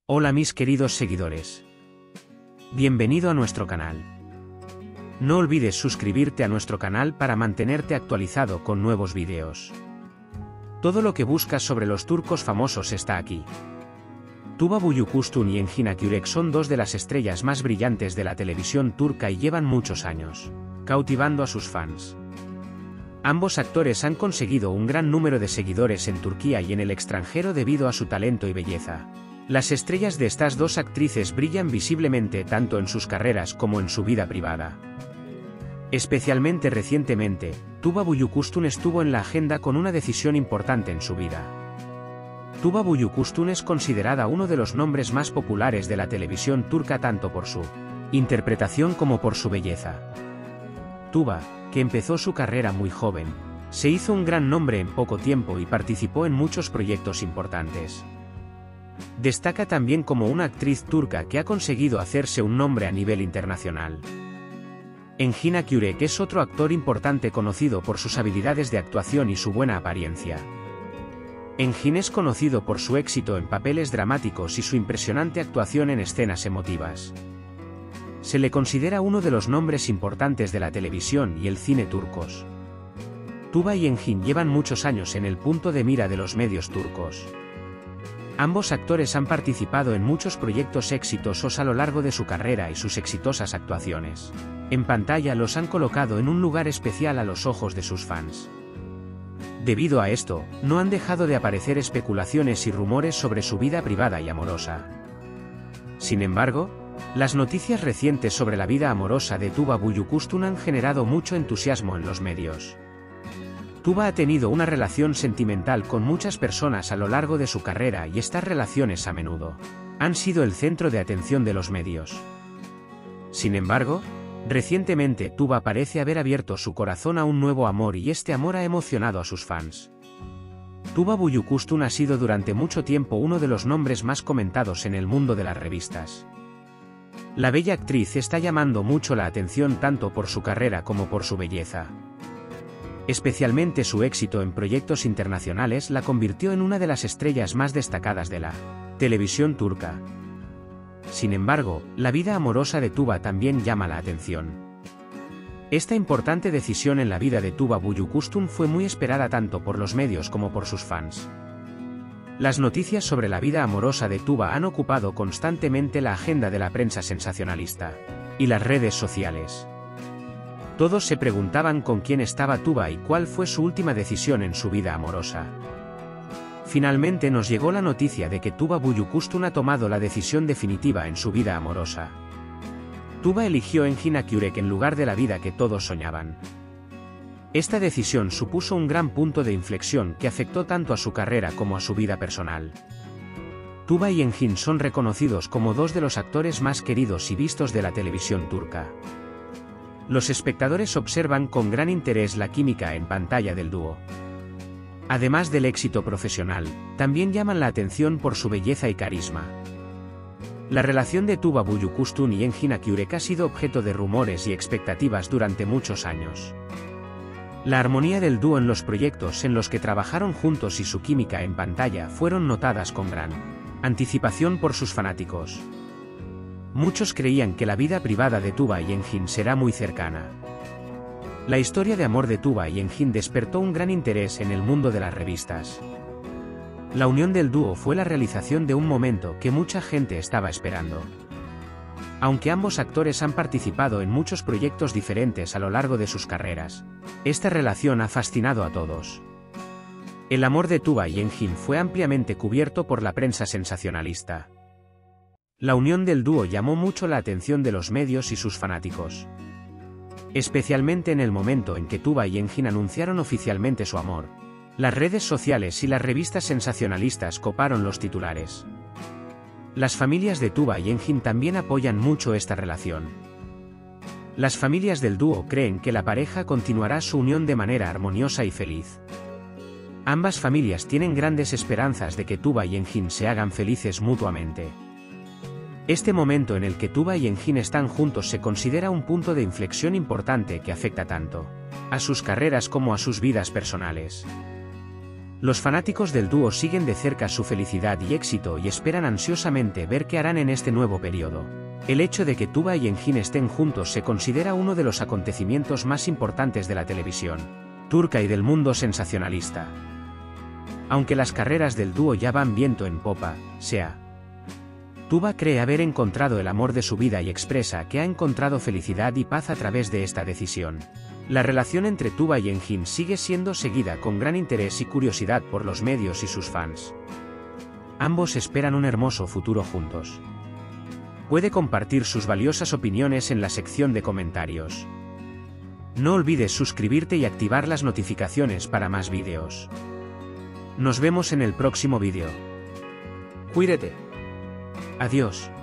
Hola mis queridos seguidores. Bienvenido a nuestro canal. No olvides suscribirte a nuestro canal para mantenerte actualizado con nuevos vídeos. Todo lo que buscas sobre los turcos famosos está aquí. Tuba Büyüküstün y Engin Akyürek son dos de las estrellas más brillantes de la televisión turca y llevan muchos años cautivando a sus fans. Ambos actores han conseguido un gran número de seguidores en Turquía y en el extranjero debido a su talento y belleza. Las estrellas de estas dos actrices brillan visiblemente tanto en sus carreras como en su vida privada. Especialmente recientemente, Tuba Büyüküstün estuvo en la agenda con una decisión importante en su vida. Tuba Büyüküstün es considerada uno de los nombres más populares de la televisión turca tanto por su interpretación como por su belleza. Tuba, que empezó su carrera muy joven, se hizo un gran nombre en poco tiempo y participó en muchos proyectos importantes. Destaca también como una actriz turca que ha conseguido hacerse un nombre a nivel internacional. Engin Akyürek es otro actor importante conocido por sus habilidades de actuación y su buena apariencia. Engin es conocido por su éxito en papeles dramáticos y su impresionante actuación en escenas emotivas. Se le considera uno de los nombres importantes de la televisión y el cine turcos. Tuba y Engin llevan muchos años en el punto de mira de los medios turcos. Ambos actores han participado en muchos proyectos exitosos a lo largo de su carrera y sus exitosas actuaciones en pantalla los han colocado en un lugar especial a los ojos de sus fans. Debido a esto, no han dejado de aparecer especulaciones y rumores sobre su vida privada y amorosa. Sin embargo, las noticias recientes sobre la vida amorosa de Tuba Büyüküstün han generado mucho entusiasmo en los medios. Tuba ha tenido una relación sentimental con muchas personas a lo largo de su carrera y estas relaciones a menudo han sido el centro de atención de los medios. Sin embargo, recientemente Tuba parece haber abierto su corazón a un nuevo amor y este amor ha emocionado a sus fans. Tuba Büyüküstün ha sido durante mucho tiempo uno de los nombres más comentados en el mundo de las revistas. La bella actriz está llamando mucho la atención tanto por su carrera como por su belleza. Especialmente su éxito en proyectos internacionales la convirtió en una de las estrellas más destacadas de la televisión turca. Sin embargo, la vida amorosa de Tuba también llama la atención. Esta importante decisión en la vida de Tuba Büyüküstün fue muy esperada tanto por los medios como por sus fans. Las noticias sobre la vida amorosa de Tuba han ocupado constantemente la agenda de la prensa sensacionalista y las redes sociales. Todos se preguntaban con quién estaba Tuba y cuál fue su última decisión en su vida amorosa. Finalmente nos llegó la noticia de que Tuba Büyüküstün ha tomado la decisión definitiva en su vida amorosa. Tuba eligió Engin Akyürek en lugar de la vida que todos soñaban. Esta decisión supuso un gran punto de inflexión que afectó tanto a su carrera como a su vida personal. Tuba y Engin son reconocidos como dos de los actores más queridos y vistos de la televisión turca. Los espectadores observan con gran interés la química en pantalla del dúo. Además del éxito profesional, también llaman la atención por su belleza y carisma. La relación de Tuba Büyüküstün y Engin Akyürek ha sido objeto de rumores y expectativas durante muchos años. La armonía del dúo en los proyectos en los que trabajaron juntos y su química en pantalla fueron notadas con gran anticipación por sus fanáticos. Muchos creían que la vida privada de Tuba y Engin será muy cercana. La historia de amor de Tuba y Engin despertó un gran interés en el mundo de las revistas. La unión del dúo fue la realización de un momento que mucha gente estaba esperando. Aunque ambos actores han participado en muchos proyectos diferentes a lo largo de sus carreras, esta relación ha fascinado a todos. El amor de Tuba y Engin fue ampliamente cubierto por la prensa sensacionalista. La unión del dúo llamó mucho la atención de los medios y sus fanáticos. Especialmente en el momento en que Tuba y Engin anunciaron oficialmente su amor. Las redes sociales y las revistas sensacionalistas coparon los titulares. Las familias de Tuba y Engin también apoyan mucho esta relación. Las familias del dúo creen que la pareja continuará su unión de manera armoniosa y feliz. Ambas familias tienen grandes esperanzas de que Tuba y Engin se hagan felices mutuamente. Este momento en el que Tuba y Engin están juntos se considera un punto de inflexión importante que afecta tanto a sus carreras como a sus vidas personales. Los fanáticos del dúo siguen de cerca su felicidad y éxito y esperan ansiosamente ver qué harán en este nuevo periodo. El hecho de que Tuba y Engin estén juntos se considera uno de los acontecimientos más importantes de la televisión turca y del mundo sensacionalista. Aunque las carreras del dúo ya van viento en popa, Tuba cree haber encontrado el amor de su vida y expresa que ha encontrado felicidad y paz a través de esta decisión. La relación entre Tuba y Engin sigue siendo seguida con gran interés y curiosidad por los medios y sus fans. Ambos esperan un hermoso futuro juntos. Puede compartir sus valiosas opiniones en la sección de comentarios. No olvides suscribirte y activar las notificaciones para más vídeos. Nos vemos en el próximo vídeo. Cuídate. Adiós.